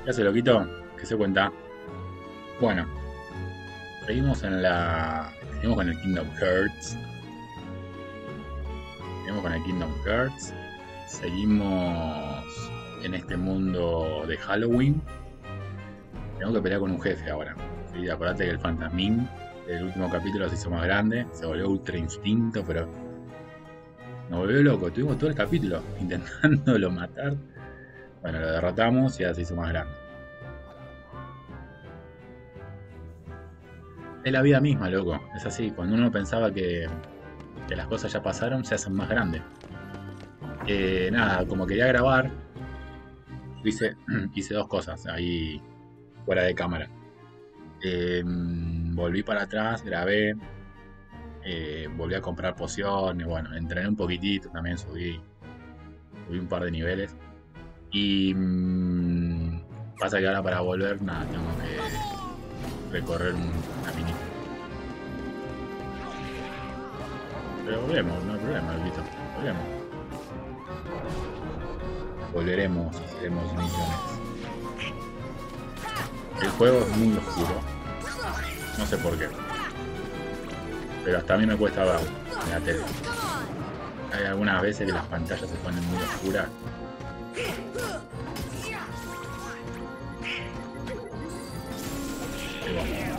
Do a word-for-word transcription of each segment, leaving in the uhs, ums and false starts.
Ya se lo quito, que se cuenta. Bueno, seguimos en la. Seguimos con el Kingdom Hearts. Seguimos con el Kingdom Hearts. Seguimos en este mundo de Halloween. Tengo que pelear con un jefe ahora. Sí, acordate que el fantasmín del último capítulo se hizo más grande. Se volvió ultra instinto, pero nos volvió loco. Tuvimos todo el capítulo intentándolo matar. Bueno, lo derrotamos y ahora se hizo más grande. Es la vida misma, loco. Es así. Cuando uno pensaba que, que las cosas ya pasaron, se hacen más grandes. Eh, nada, como quería grabar, hice, hice dos cosas ahí fuera de cámara. Eh, volví para atrás, grabé, eh, volví a comprar pociones, bueno, entrené un poquitito, también subí, subí un par de niveles. Y mmm, pasa que ahora para volver, nada, tengo que recorrer un caminito. Pero volvemos, no hay problema, listo, volvemos. Volveremos y seremos millones. El juego es muy oscuro. No sé por qué. Pero hasta a mí me cuesta verlo en la tele. Hay algunas veces que las pantallas se ponen muy oscuras. Y bueno.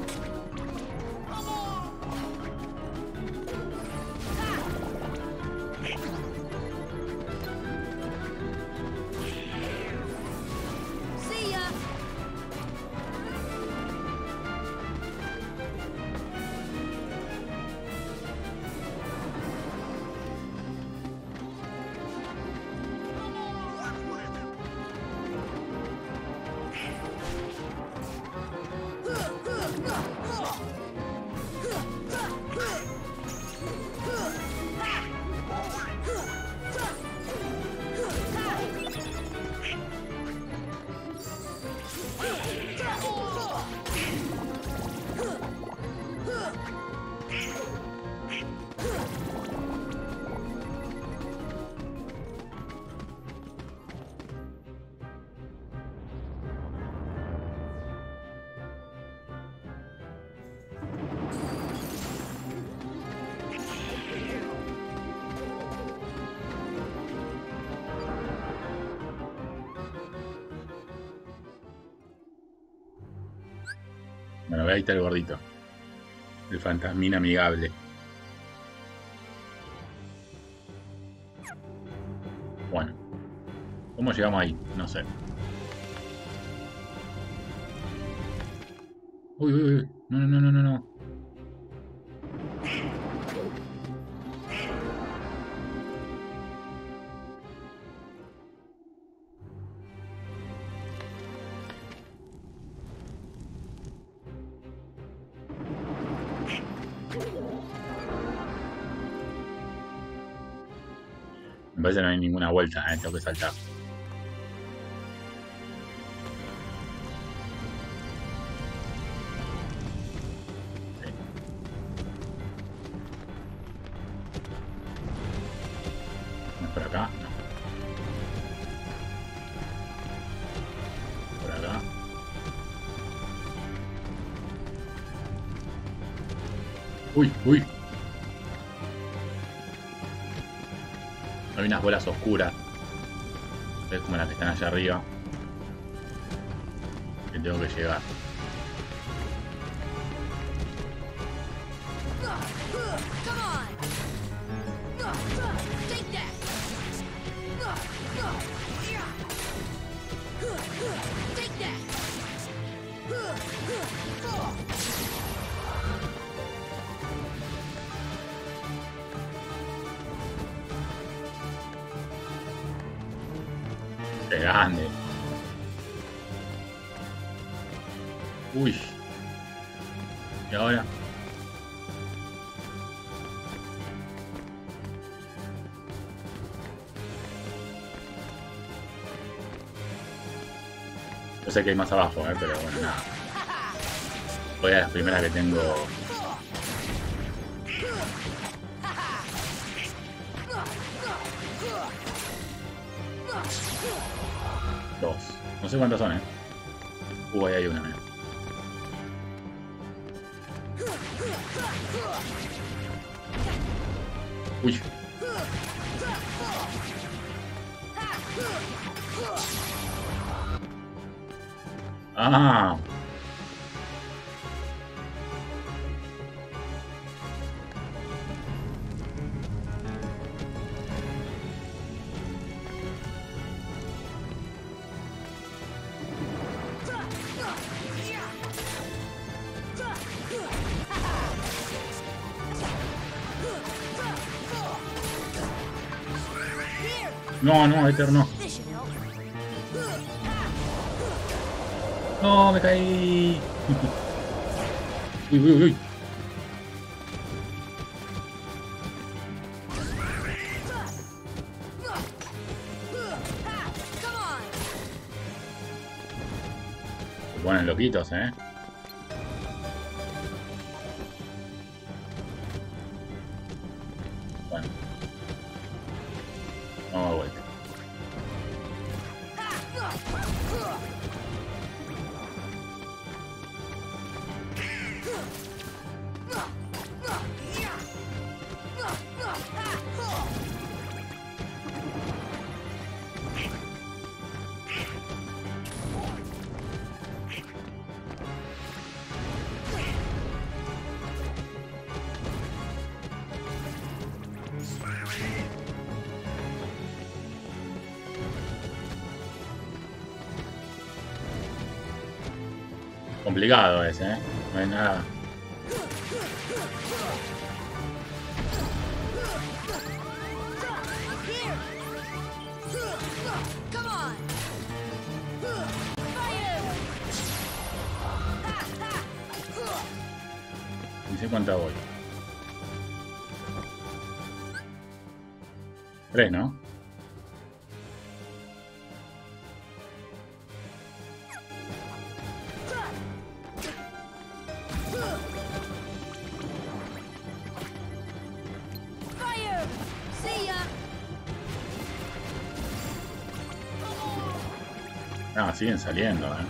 Bueno, ahí está el gordito. El fantasmín amigable. Bueno. ¿Cómo llegamos ahí? No sé. Uy, uy, uy. No, no, no, no, no. Me parece que no hay ninguna vuelta, eh. Tengo que saltar. Sí. ¿No es por acá? No. Por acá. Uy, uy. Hay unas bolas oscuras. Es como las que están allá arriba. Que tengo que llegar. ¡Qué grande! Uy. ¿Y ahora? Yo sé que hay más abajo, eh, pero bueno, nada. Voy a las primeras que tengo. Dos. No sé cuántas son, eh. Uh, ahí hay una, mira. Uy. Ah. No, no, Eterno. No, me caí. Uy, uy, uy. Se ponen loquitos, eh. Bueno. Vamos de vuelta. Complicado ese, ¿eh? No hay nada. Ni sé cuánta voy. Tres, ¿no? Ah, siguen saliendo, ¿eh?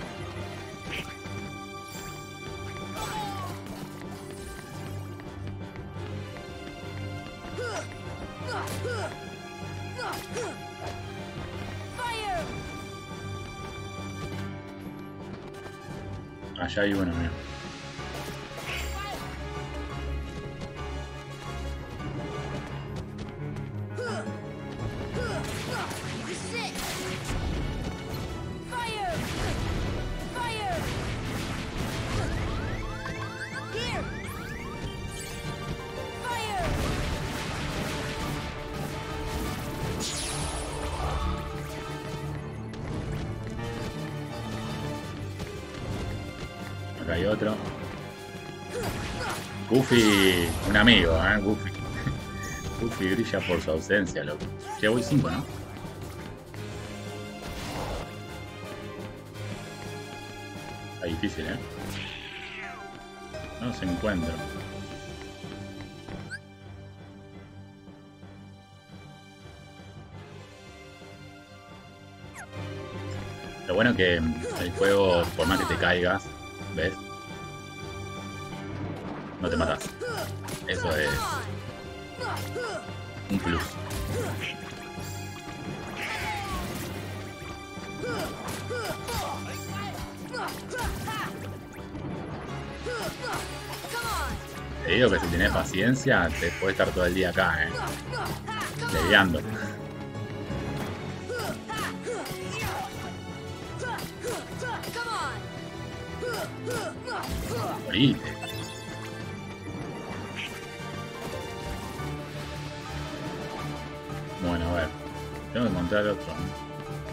Allá hay uno, mira. Acá hay otro. Goofy, un amigo, ¿eh? Goofy. Goofy brilla por su ausencia, loco. Ya voy cinco, ¿no? Está difícil, ¿eh? No se encuentra. Lo bueno que el juego, por más que te caigas, ¿ves? No te matas. Eso es un plus. Te digo que si tenés paciencia, te puedes estar todo el día acá, eh. Leviando. Morite. Bueno, a ver. Tengo que encontrar otro, ¿no?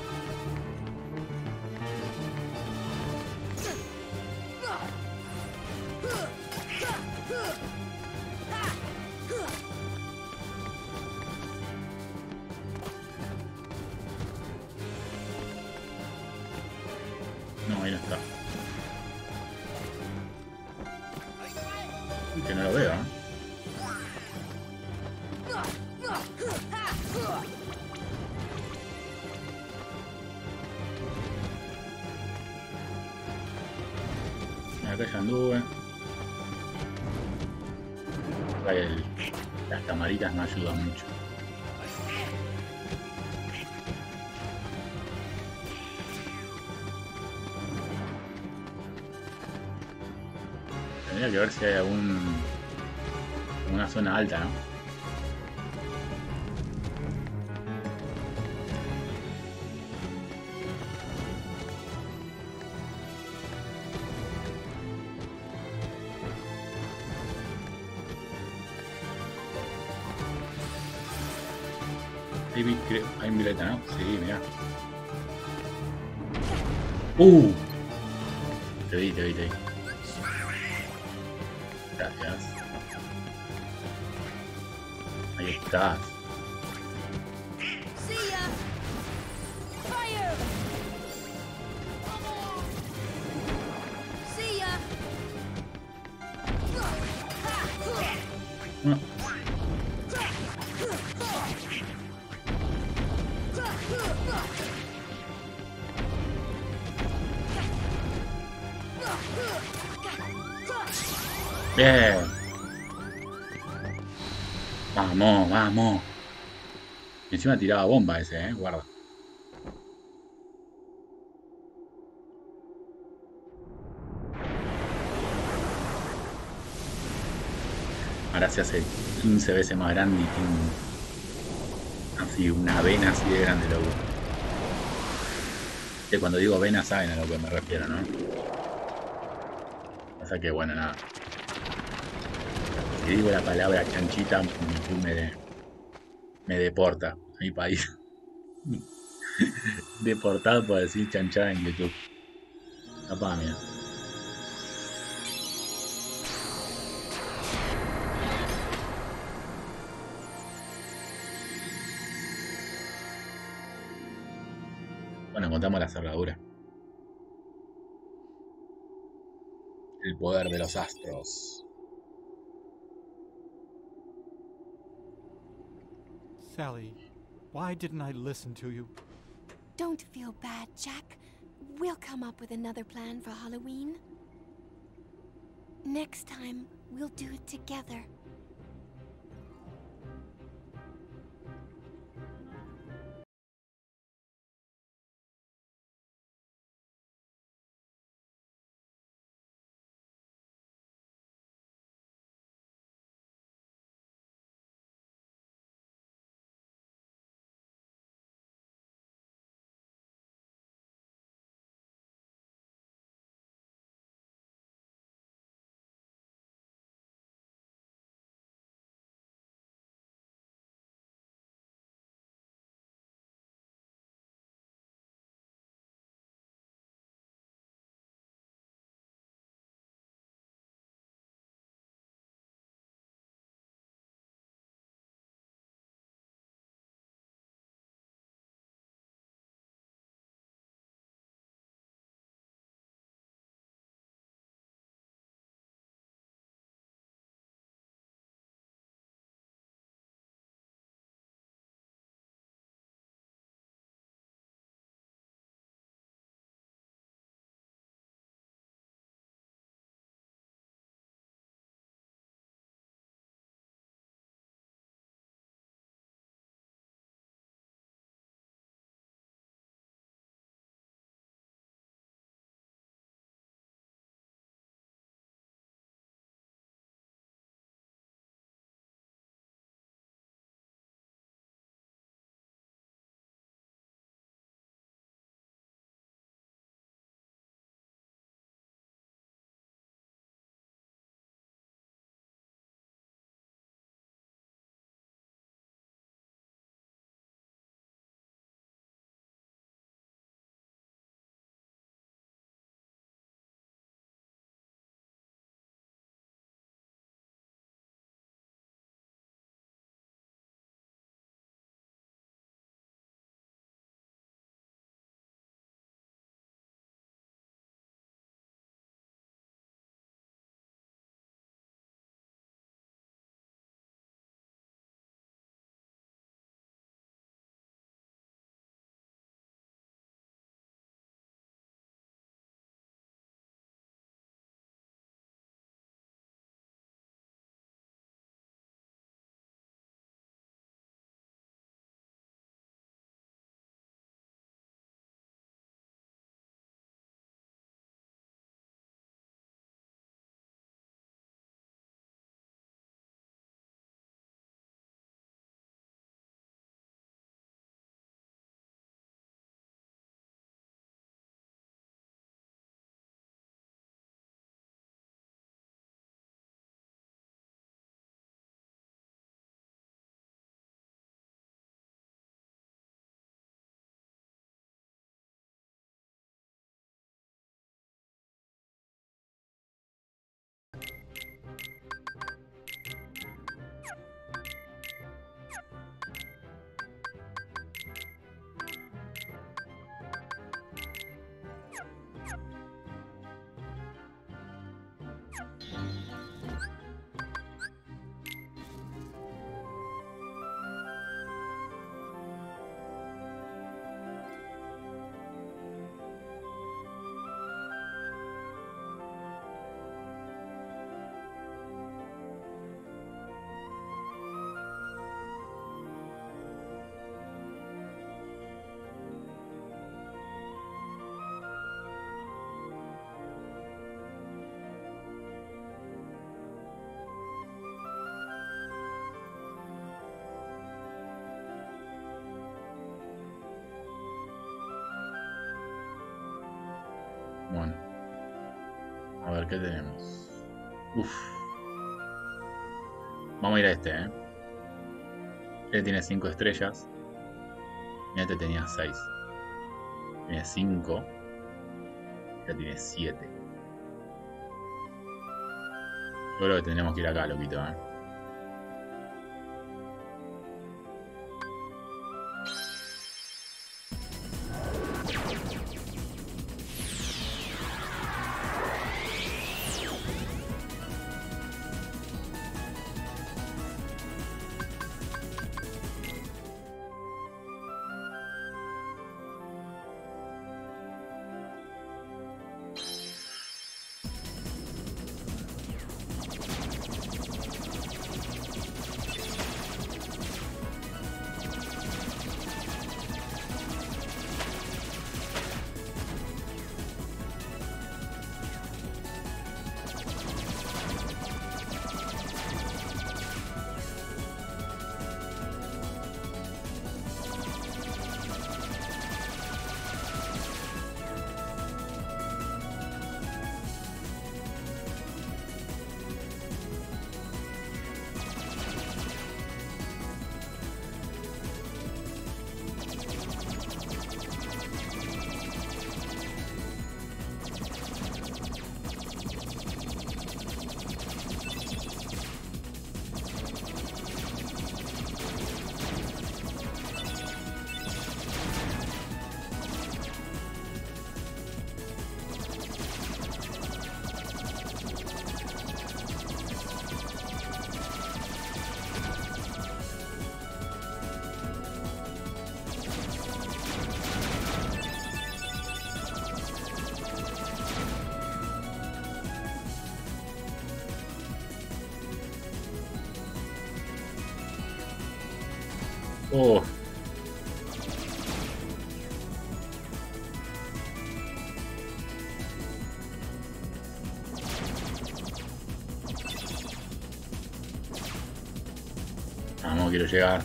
No, ahí no está. Uy, que no lo veo, ¿eh? Acá ya anduve. Acá el- las camaritas no ayudan mucho. Tendría que ver si hay algún una zona alta, ¿no? Ahí vi- creo- hay un violeta, ¿no? Sí, mirá. ¡Uh! Te vi, te vi, te vi. Gracias. Ahí estás. See ya! Fire! See ya! No. Bien. Vamos, vamos. Y encima tiraba bomba ese, eh. Guarda. Ahora se hace quince veces más grande y tiene un- así una vena así de grande, loco. Que cuando digo vena saben a lo que me refiero, ¿no? O sea que bueno, nada. Si digo la palabra chanchita, YouTube me, de- me deporta a mi país. Deportado por decir chanchada en YouTube. Capaz, mira. Bueno, encontramos la cerradura. El poder de los astros. Sally, why didn't I listen to you? Don't feel bad, Jack. We'll come up with another plan for Halloween. Next time, we'll do it together. Bueno. A ver, ¿qué tenemos? Uf. Vamos a ir a este, ¿eh? Este tiene cinco estrellas. Y este tenía seis. Tiene cinco. Este tiene siete. Yo creo que tendremos que ir acá, loquito, ¿eh? Oh. Vamos, quiero llegar.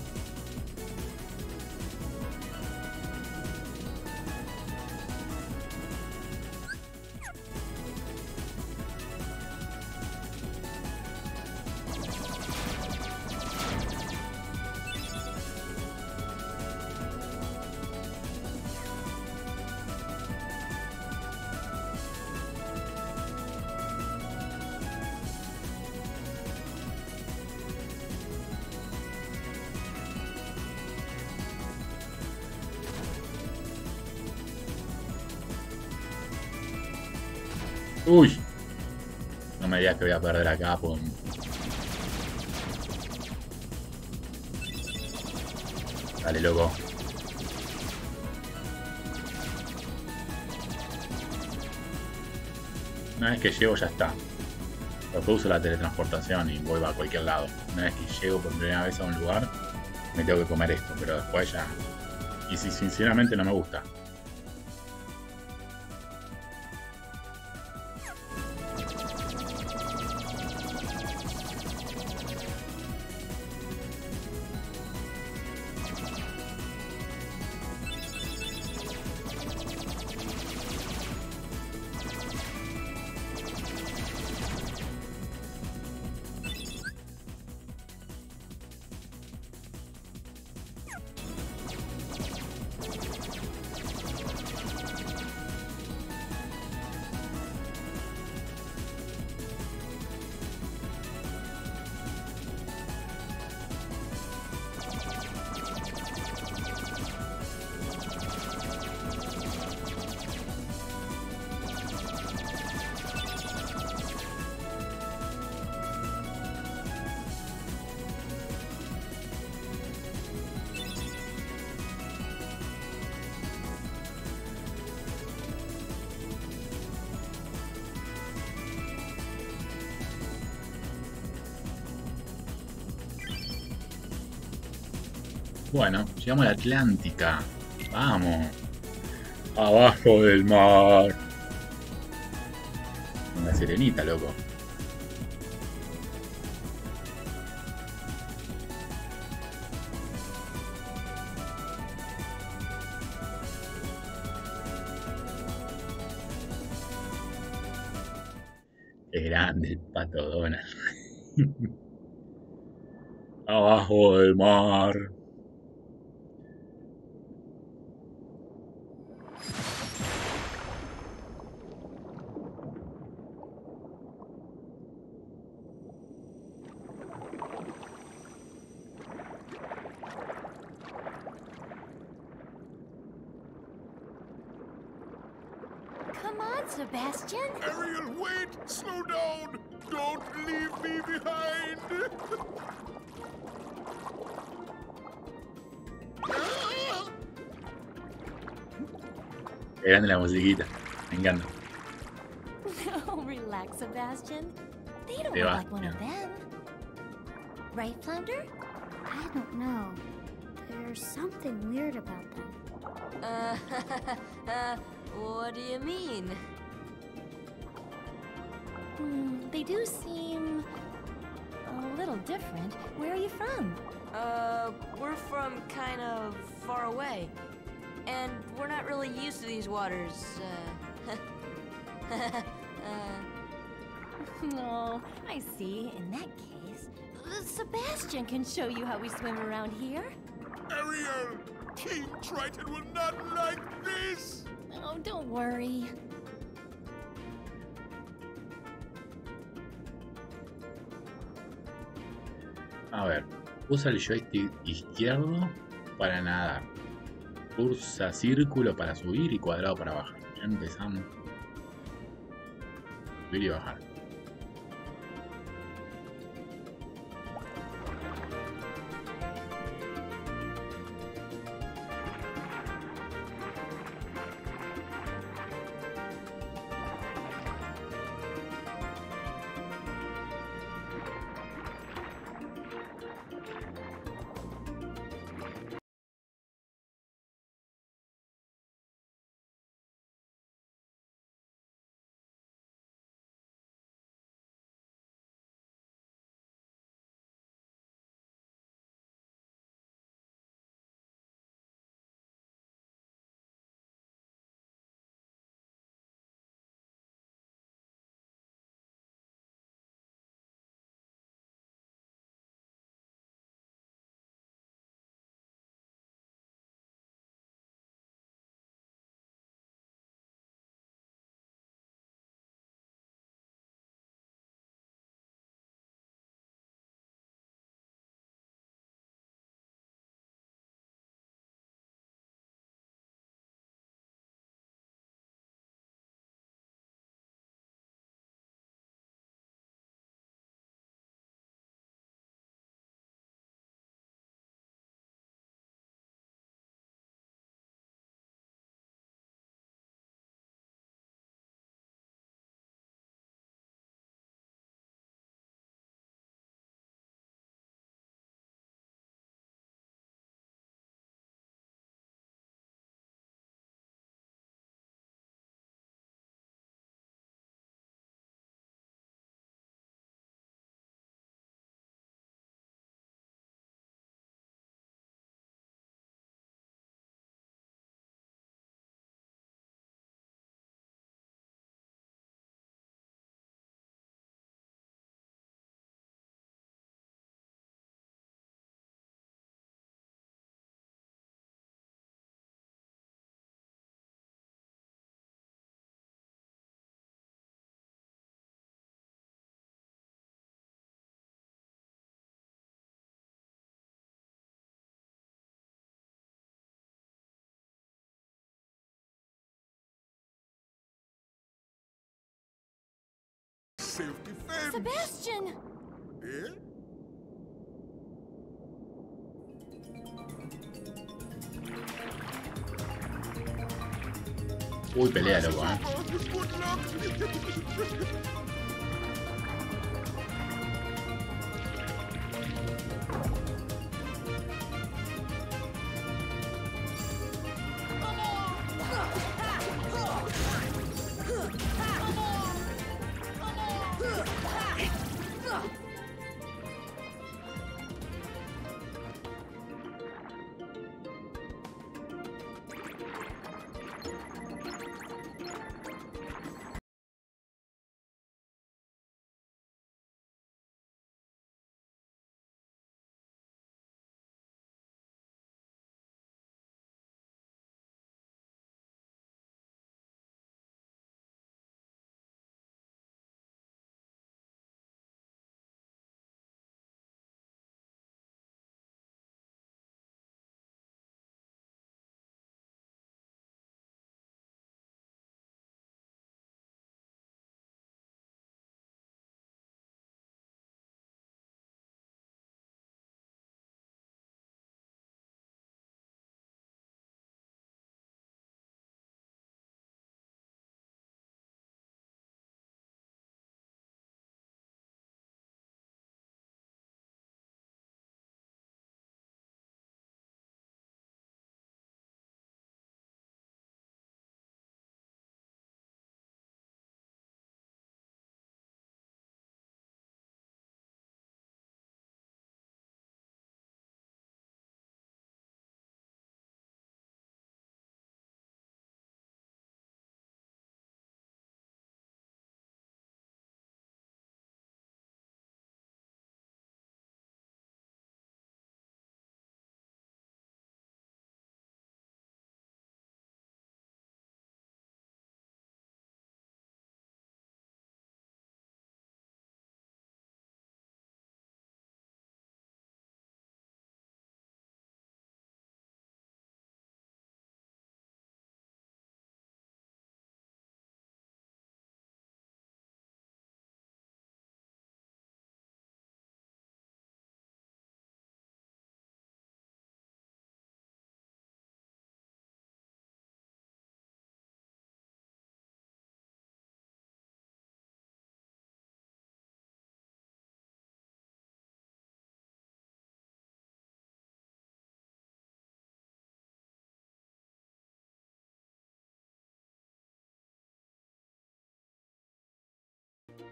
Uy. No me digas que voy a perder acá, pues. Dale, loco. Una vez que llego ya está. Después uso la teletransportación y vuelvo a cualquier lado. Una vez que llego por primera vez a un lugar, me tengo que comer esto, pero después ya... Y si sinceramente no me gusta. Bueno, llegamos a la Atlántica. Vamos. Abajo del mar. Una sirenita, loco. Es grande el pato Donald. Abajo del mar. Come on, Sebastian. Ariel, wait! Slow down! Don't leave me behind! Es grande la musiquita. Me encanta. Oh, relax, Sebastian. They don't Te look va, like one of them. Right, Flounder? I don't know. There's something weird about them. Uh, uh, what do you mean? Hmm, they do seem a little different. Where are you from? Uh, we're from kind of far away. And we're not really used to these waters, uh... uh... Oh, I see. In that case, uh, Sebastian can show you how we swim around here. Ariel! King Triton will not like this! Oh, don't worry. A ver, usa el joystick izquierdo para nadar. Pulsa círculo para subir y cuadrado para bajar. Ya empezamos. Subir y bajar. Self-defense! Sebastian! Eh? Uy, pelea, loco, eh. Good luck!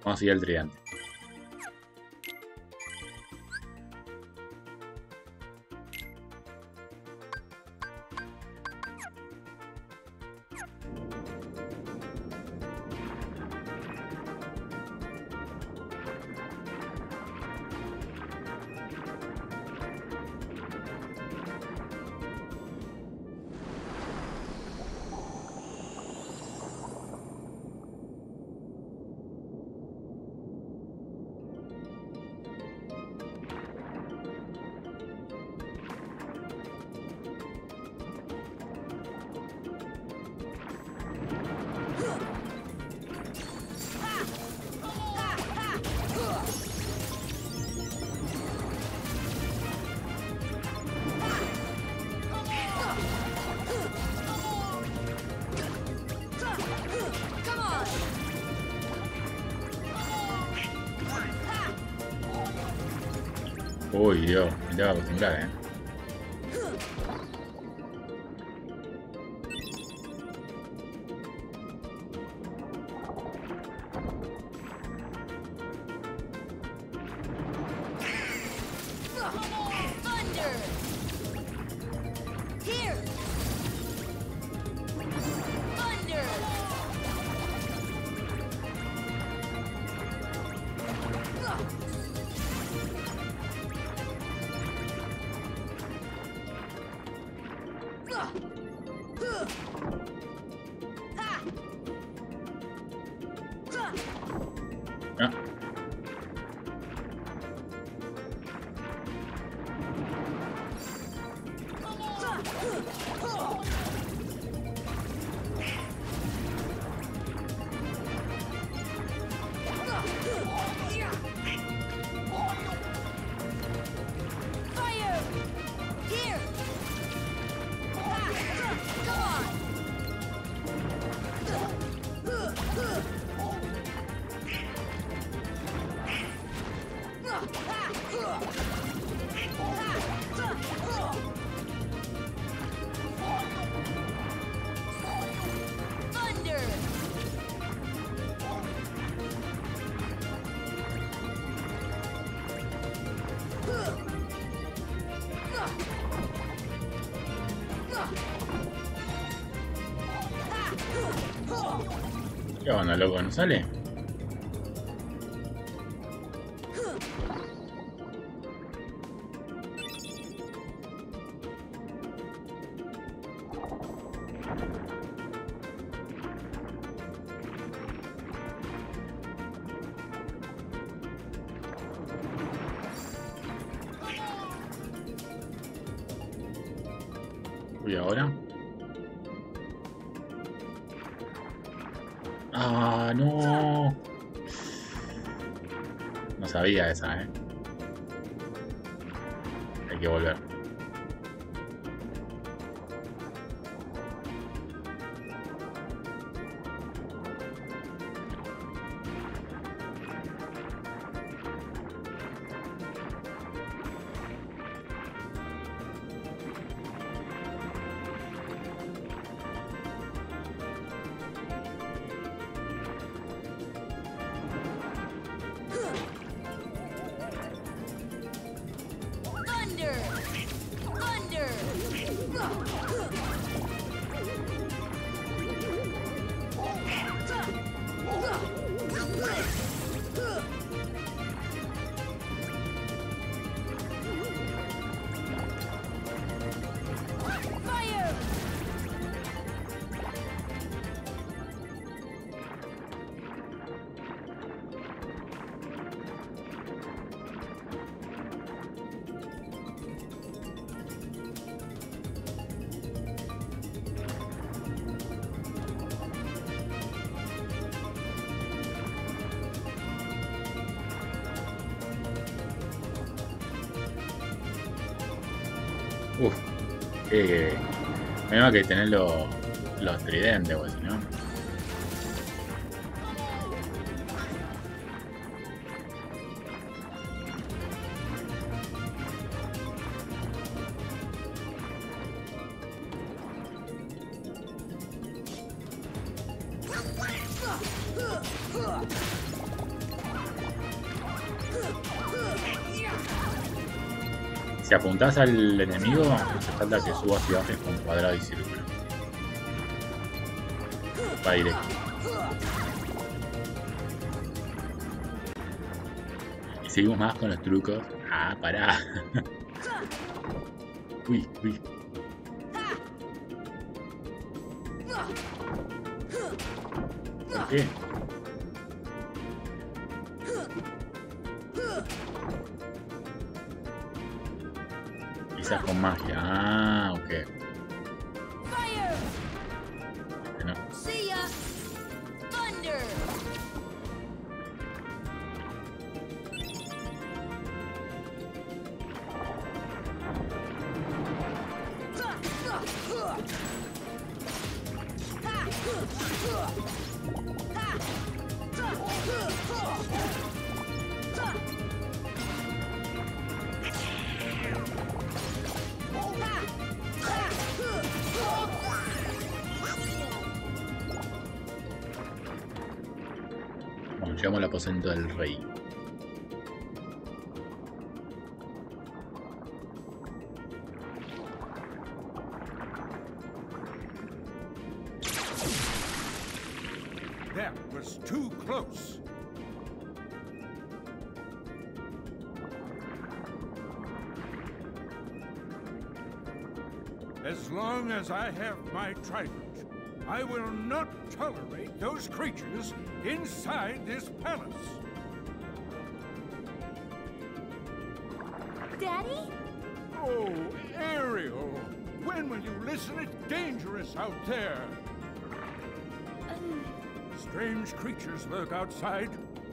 Vamos a seguir el tridente. Uy, Dios, me tengo que acostumbrar, eh. Thunder! Here! Thunder! Ah. Fire! Here! Come on! Thunder! ¿Qué onda, loco? ¿No sale? Uy, ahora. Ah, no. No sabía esa, eh. Hay que volver. Thunder! Thunder! Fire! Uf. Eh, Tengo que tener los, los tridentes, pues, si no. Si apuntás al enemigo, no hace falta que subas y bajes con cuadrado y círculo. Va directo. Y seguimos más con los trucos. Ah, pará. Uy, uy. ¿Por qué? Quizás con magia. Ah, ok. Fire! No. See ya! Thunder! Bueno, llegamos al aposento del rey. That was too close. As long as I have my trident, I will not tolerate those creatures inside this palace. Daddy? Oh, Ariel, when will you listen? It's dangerous out there. Um, Strange creatures lurk outside.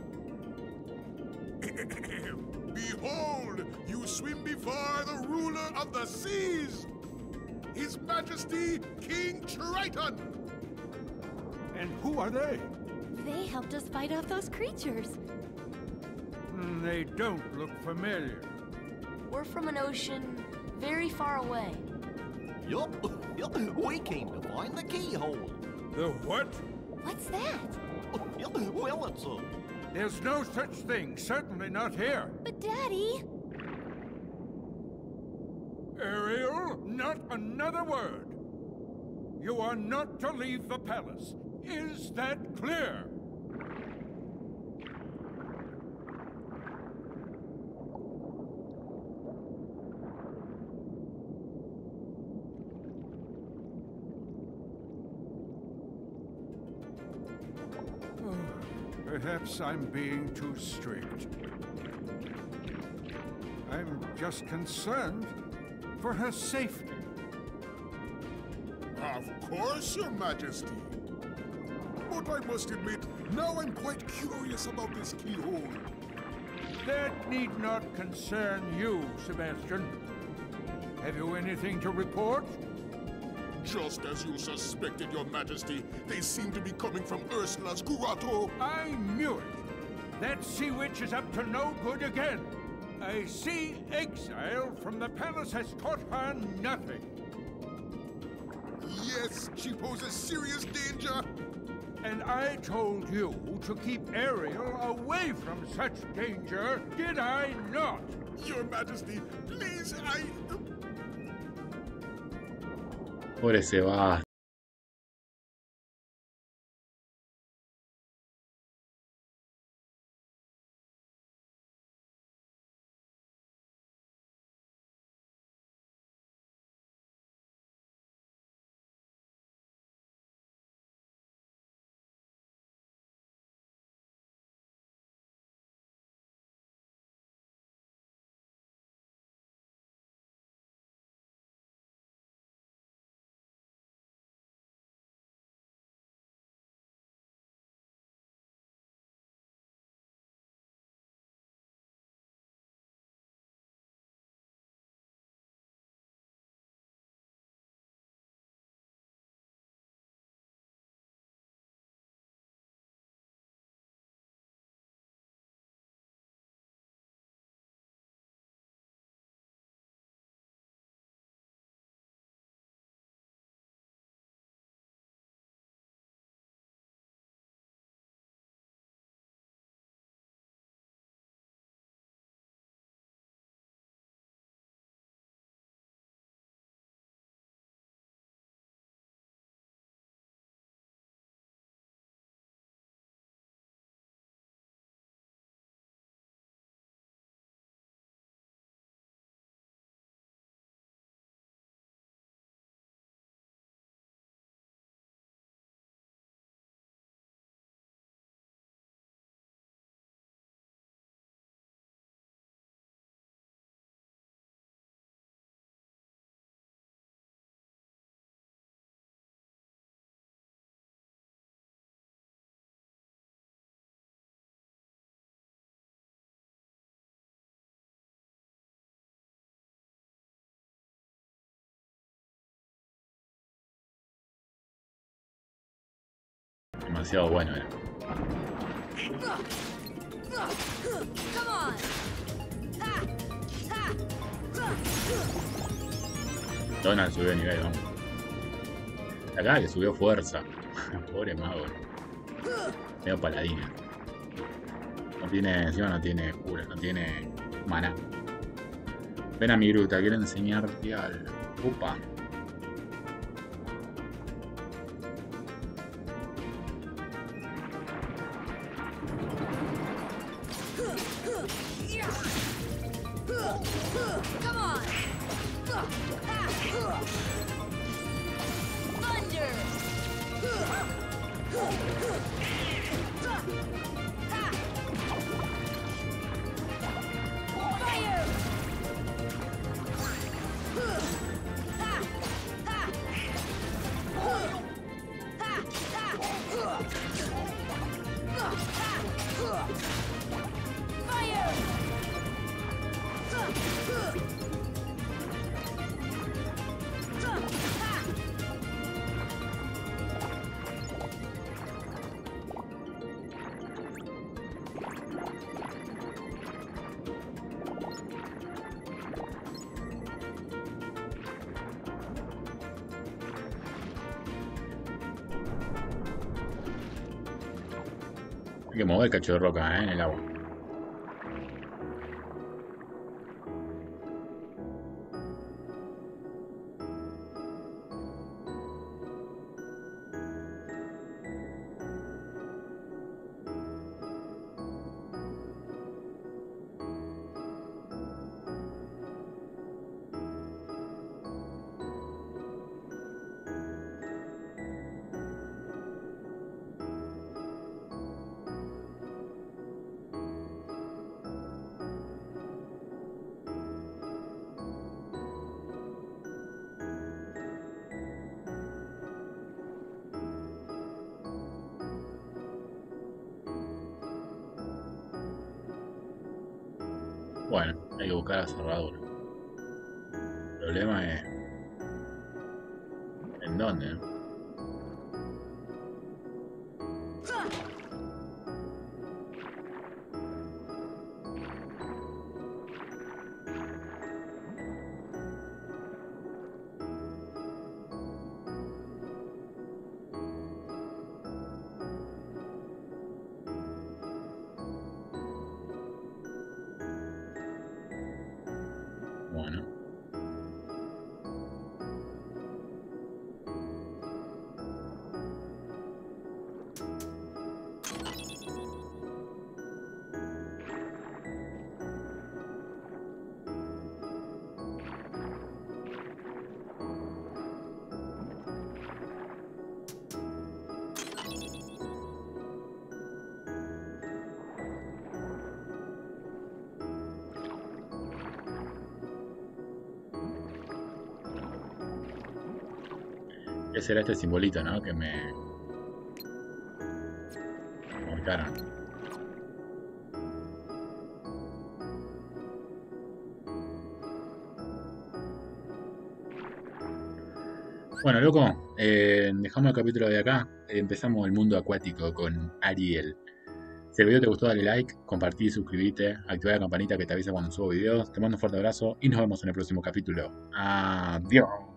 Behold, you swim before the ruler of the seas, His Majesty King Triton. And who are they? they helped us fight off those creatures. Hmm, They don't look familiar. We're from an ocean very far away. Yup, yup, we came to find the keyhole. The what? What's that? Yup, well, it's a... There's no such thing, certainly not here. But Daddy... Ariel, not another word. You are not to leave the palace. Is that clear? Perhaps I'm being too strict. I'm just concerned for her safety. Of course, Your Majesty. But I must admit, now I'm quite curious about this keyhole. That need not concern you, Sebastian. Have you anything to report? Just as you suspected, Your Majesty, they seem to be coming from Ursula's grotto. I knew it. That sea witch is up to no good again. A sea exile from the palace has taught her nothing. Yes, she poses serious danger. And I told you to keep Ariel away from such danger, did I not? Your Majesty, please, I... Pobre Sebas. Demasiado bueno era. Donald subió de nivel, vamos. Acá que subió fuerza. Pobre mago. Medio paladina. No tiene, encima no tiene cura, no tiene mana. Ven a mi gruta, quiero enseñarte algo. Upa. Hay que mover el cacho de roca, ¿eh? En el agua. Bueno, hay que buscar la cerradura. El problema es... ¿en dónde? ¿No? Bueno. Ese era este simbolito, ¿no? Que me marcaron. Bueno, loco, eh, dejamos el capítulo de acá. Eh, empezamos el mundo acuático con Ariel. Si el video te gustó, dale like, compartí, suscríbete, activa la campanita que te avisa cuando subo videos. Te mando un fuerte abrazo y nos vemos en el próximo capítulo. Adiós.